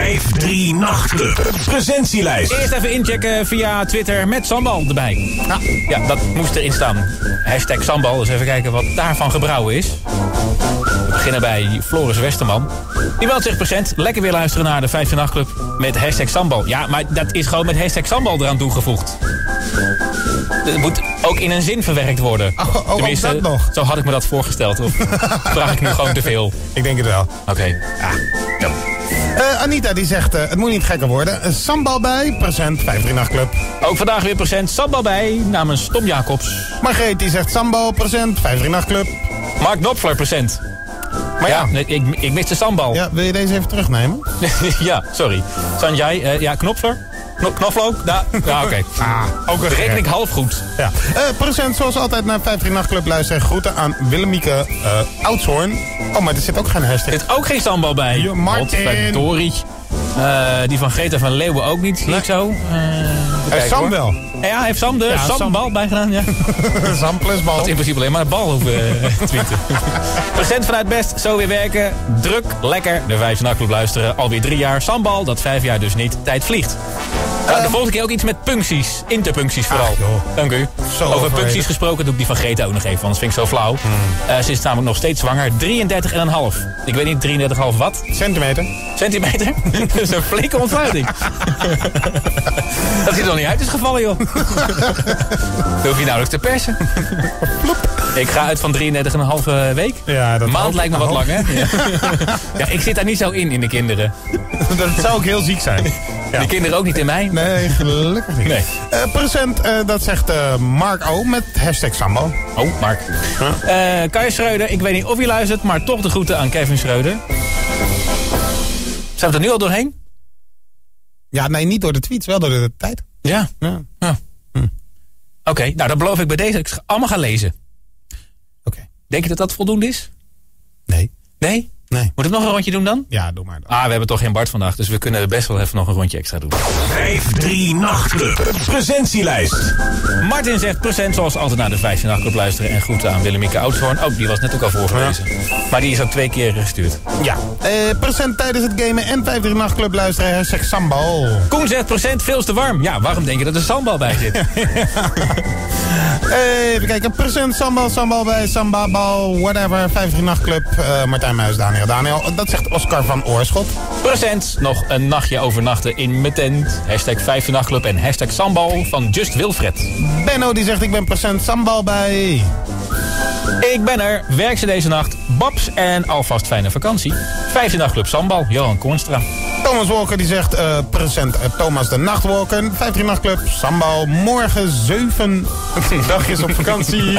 5-3 Nachtclub. Presentielijst. Eerst even inchecken via Twitter met Sambal erbij. Ja, dat moest erin staan. Hashtag Sambal, dus even kijken wat daarvan gebrouwen is. We beginnen bij Floris Westerman. Die meldt zich present. Lekker weer luisteren naar de 5 Nachtclub met hashtag Sambal. Ja, maar dat is gewoon met hashtag Sambal eraan toegevoegd. Het moet ook in een zin verwerkt worden. Tenminste, dat nog. Zo had ik me dat voorgesteld. Of vraag ik nu gewoon te veel? Ik denk het wel. Oké. Ja. Anita die zegt, het moet niet gekker worden. Sambal bij, present 5-3 Nachtclub. Ook vandaag weer present Sambal bij, namens Tom Jacobs. Margreet die zegt Sambal, present 5-3 Nachtclub. Mark Knopfler present. Maar ja, ik mis de Sambal. Ja, wil je deze even terugnemen? Ja, sorry. Sanjay, Knopfler? Knoflook? Ja, oké. Ook een reken ik half goed. Ja. Present zoals altijd naar 5-3 Nachtclub luisteren. Groeten aan Willemieke Oudshoorn. Oh, maar er zit ook geen hashtag. Er zit ook geen Sambal bij. Martin. Dorie. Die van Greta van Leeuwen ook niet, zie ik zo. Sam wel. Ja, heeft Sam de Sambal bijgedaan, ja. Sam plus bal. Dat in principe alleen maar de bal hoeven tweeten. Present vanuit Best, zo weer werken. Druk, lekker, de 5 Nachtclub luisteren. Alweer 3 jaar Sambal, dat 5 jaar dus niet. Tijd vliegt. De volgende keer ook iets met puncties. Interpuncties vooral. Dank u. Over puncties gesproken doe ik die van Greta ook nog even, want dat vind ik zo flauw. Ze is namelijk nog steeds zwanger. 33,5. Ik weet niet, 33,5 wat? Centimeter. Centimeter? Dat is een flinke ontsluiting. Dat ziet er nog niet uit is gevallen, joh. Dat hoef je nauwelijks te persen. Ik ga uit van 33,5 week. Ja, dat maand lijkt me wat lang, hè? Ja. Ja, ik zit daar niet zo in de kinderen. Dat zou ook heel ziek zijn. Ja. De kinderen ook niet in mij? Nee, gelukkig niet. Nee. Present, dat zegt Mark O. met hashtag Sambal. Oh, Mark. Kai Schreuder, ik weet niet of je luistert, maar toch de groeten aan Kevin Schreuder. Zijn we er nu al doorheen? Ja, nee, niet door de tweets, wel door de tijd. Ja. Oké, nou dan beloof ik bij deze dat ik ze allemaal ga lezen. Oké. Denk je dat dat voldoende is? Nee. Nee? Nee. Moet ik nog een rondje doen dan? Ja, doe maar dan. We hebben toch geen Bart vandaag, dus we kunnen best wel even nog een rondje extra doen. 5-3 Nachtclub. Presentielijst. Martin zegt present zoals altijd naar de 5 Nachtclub luisteren. En groeten aan Willemieke Oudshoorn. Oh, die was net ook al voorgelezen. Ja. Maar die is ook 2 keer gestuurd. Ja. Present tijdens het gamen en 5-3 Nachtclub luisteren. Hashtag Sambal. Koen zegt present veel te warm. Ja, waarom denk je dat er Sambal bij zit? Even kijken. Present Sambal bij Sambal, whatever. 5-3 Nachtclub. Martijn Muis, Daniel. Dat zegt Oscar van Oorschot. Present. Nog een nachtje overnachten in mijn tent. Hashtag 5 Nachtclub en hashtag Sambal van Just Wilfred. Benno die zegt ik ben present Sambal bij. Ik ben er. Werk ze deze nacht. Babs en alvast fijne vakantie. 5 Nachtclub Sambal. Johan Koornstra. Thomas Walker die zegt present Thomas de Nachtwalker. 5-3 Nachtclub Sambal. Morgen 7 dagjes op vakantie.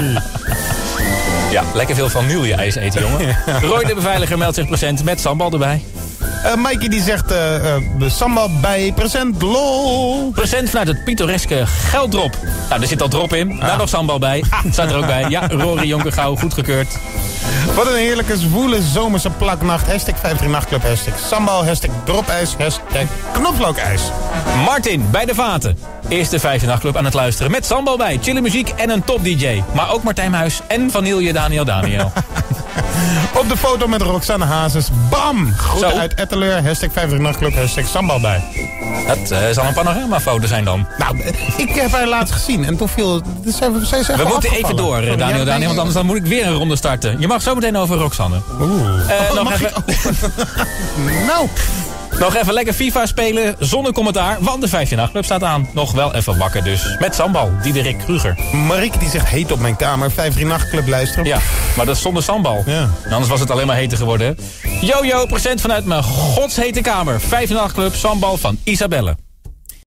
Ja, lekker veel vanille-ijs eten, jongen. Ja. Roy de beveiliger meldt zich present met Sambal erbij. Mikey die zegt Sambal bij present lol. Present vanuit het pittoreske Gelddrop. Nou, er zit al drop in. Daar nog Sambal bij. Staat er ook bij. Ja, Rory Jonkergouw, goedgekeurd. Wat een heerlijke zwoele zomerse plaknacht. Hashtag 5-3 Nachtclub. Hashtag Sambal. Hashtag dropijs. Hashtag knoflookijs. Martin bij de vaten. Eerste 5 Nachtclub aan het luisteren. Met Sambal bij. Chille muziek en een top DJ. Maar ook Martijn Muis en Vanille Daniel. Op de foto met Roxanne Hazes. Bam! Groeten uit Etteleur. Hashtag 5-3 Nachtclub. Hashtag Sambal bij. Dat zal een panoramafoto zijn dan. Nou, ik heb haar laatst gezien. En toen viel... We moeten even door, Daniel. Want anders dan moet ik weer een ronde starten. Je mag zo meteen over Roxanne. Nog even... Nou... Nog even lekker FIFA spelen zonder commentaar, want de 5 Nachtclub staat aan. Nog wel even wakker dus. Met Sambal, Diederik Kruger. Marieke die zegt heet op mijn kamer. 5-3 Nachtclub luisteren. Ja, maar dat is zonder Sambal. Ja. Anders was het alleen maar heter geworden. Jojo, present vanuit mijn godshete kamer. 5 Nachtclub, Sambal van Isabelle.